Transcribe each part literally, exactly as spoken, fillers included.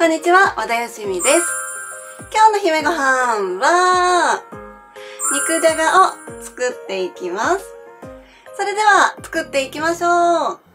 こんにちは、和田よしみです。今日の姫ごはんは、肉じゃがを作っていきます。それでは、作っていきましょう。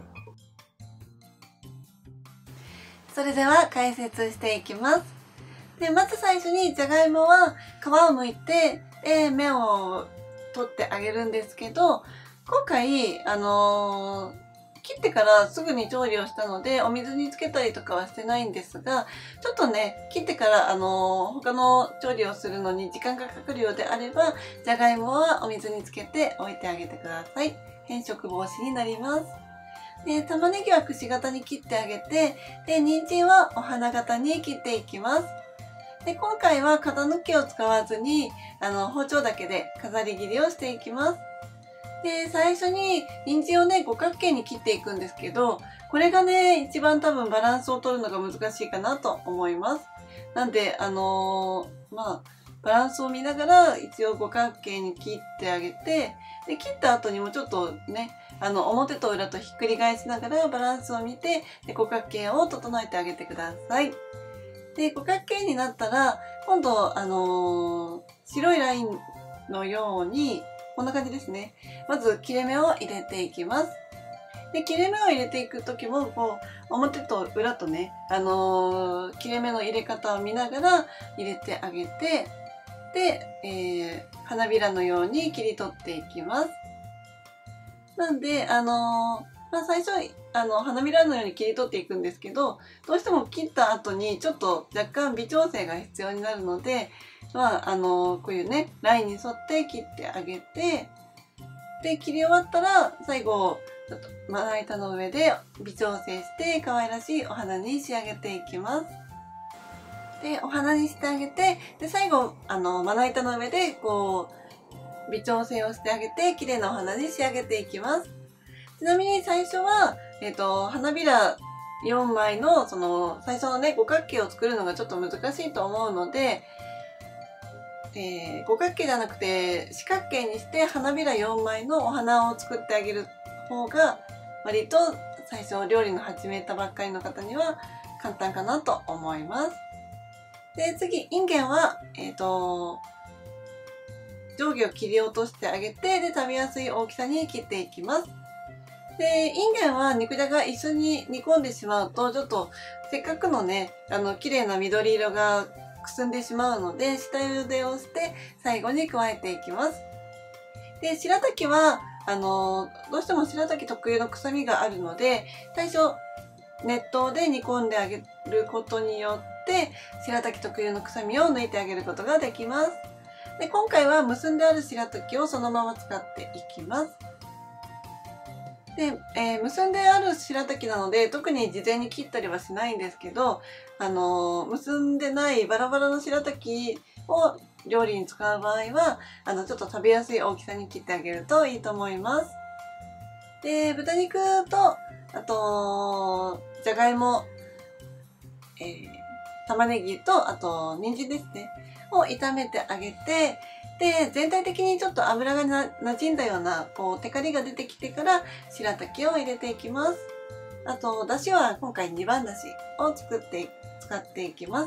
それでは、解説していきます。で、まず最初に、じゃがいもは皮を剥いて、で、芽を取ってあげるんですけど、今回、あのー切ってからすぐに調理をしたので、お水につけたりとかはしてないんですが、ちょっとね、切ってから、あのー、他の調理をするのに時間がかかるようであれば、じゃがいもはお水につけて置いてあげてください。変色防止になります。で、玉ねぎはくし形に切ってあげて、で、人参はお花形に切っていきます。で、今回は型抜きを使わずに、あの、包丁だけで飾り切りをしていきます。で、最初に人参をね、五角形に切っていくんですけど、これがね、一番多分バランスを取るのが難しいかなと思います。なんで、あのー、まあ、バランスを見ながら一応五角形に切ってあげて、で、切った後にもちょっとね、あの、表と裏とひっくり返しながらバランスを見て、で、五角形を整えてあげてください。で、五角形になったら、今度、あのー、白いラインのように、こんな感じですね。まず切れ目を入れていきます。で、切れ目を入れていくときも、こう、表と裏とね、あのー、切れ目の入れ方を見ながら入れてあげて、で、えー、花びらのように切り取っていきます。なんで、あのー、まあ、最初、あの、花びらのように切り取っていくんですけど、どうしても切った後にちょっと若干微調整が必要になるので、まあ、あの、こういうね、ラインに沿って切ってあげて、で、切り終わったら、最後、ちょっとまな板の上で微調整して可愛らしいお花に仕上げていきます。で、お花にしてあげて、で、最後、あの、まな板の上で、こう、微調整をしてあげて、綺麗なお花に仕上げていきます。ちなみに最初は、えっと、花びらよんまいの、その、最初のね、五角形を作るのがちょっと難しいと思うので、えー、五角形じゃなくて四角形にして花びらよんまいのお花を作ってあげる方が割と最初料理の始めたばっかりの方には簡単かなと思います。で、次、インゲンは、えっと、上下を切り落としてあげて、で、食べやすい大きさに切っていきます。で、インゲンは肉じゃが一緒に煮込んでしまうと、ちょっとせっかくのね、あの、綺麗な緑色がくすんでしまうので、下茹でをして最後に加えていきます。で、白滝は、あの、どうしても白滝特有の臭みがあるので、最初、熱湯で煮込んであげることによって、白滝特有の臭みを抜いてあげることができます。で、今回は結んである白滝をそのまま使っていきます。で、えー、結んである白滝なので、特に事前に切ったりはしないんですけど、あのー、結んでないバラバラの白滝を料理に使う場合は、あの、ちょっと食べやすい大きさに切ってあげるといいと思います。で、豚肉と、あと、じゃがいも、えー、玉ねぎと、あと、人参ですね、を炒めてあげて、で、全体的にちょっと油がな馴染んだような、こう、テカリが出てきてから、白滝を入れていきます。あと、だしは今回にばんだしを作って、使っていきます。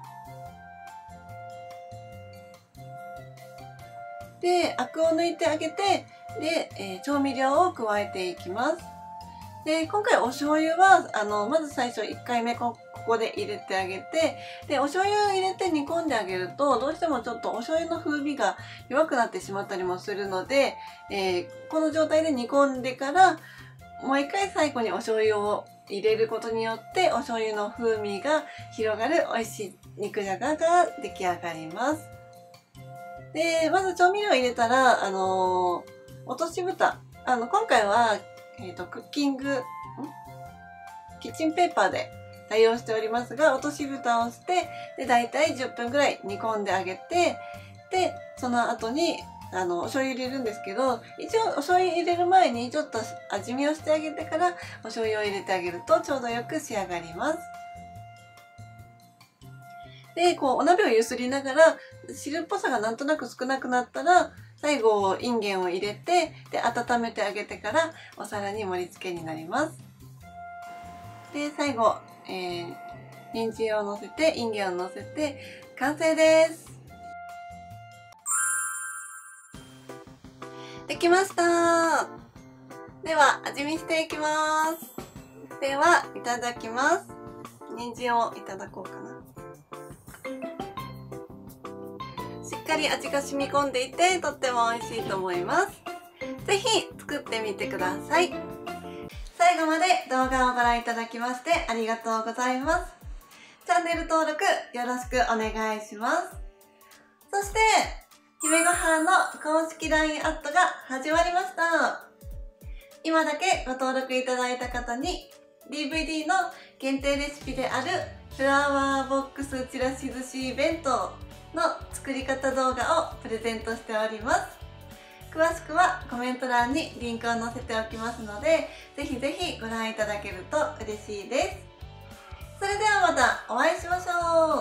で、アクを抜いてあげて、で、えー、調味料を加えていきます。で、今回お醤油は、あの、まず最初いっかいめこ、ここで入れてあげて、で、お醤油を入れて煮込んであげると、どうしてもちょっとお醤油の風味が弱くなってしまったりもするので、えー、この状態で煮込んでから、もう一回最後にお醤油を入れることによって、お醤油の風味が広がる美味しい肉じゃがが出来上がります。で、まず調味料を入れたら、あのー、落とし蓋。あの、今回は、えっと、クッキング、んキッチンペーパーで代用しておりますが、落とし蓋をして、で、だいたいじゅっぷんぐらい煮込んであげて、で、その後に、あの、お醤油入れるんですけど、一応お醤油入れる前にちょっと味見をしてあげてから、お醤油を入れてあげるとちょうどよく仕上がります。で、こう、お鍋をゆすりながら、汁っぽさがなんとなく少なくなったら、最後、インゲンを入れて、で、温めてあげてから、お皿に盛り付けになります。で、最後、えー、 人参を乗せて、インゲンを乗せて完成です。できました。では味見していきます。ではいただきます。人参をいただこうかな。しっかり味が染み込んでいてとっても美味しいと思います。ぜひ作ってみてください。最後まで動画をご覧いただきましてありがとうございます。チャンネル登録よろしくお願いします。そして姫ごはんの公式 ライン アットが始まりました。今だけご登録いただいた方に ディーブイディー の限定レシピであるフラワーボックスちらし寿司弁当の作り方動画をプレゼントしております。詳しくはコメント欄にリンクを載せておきますので、ぜひぜひご覧いただけると嬉しいです。それではまたお会いしましょう。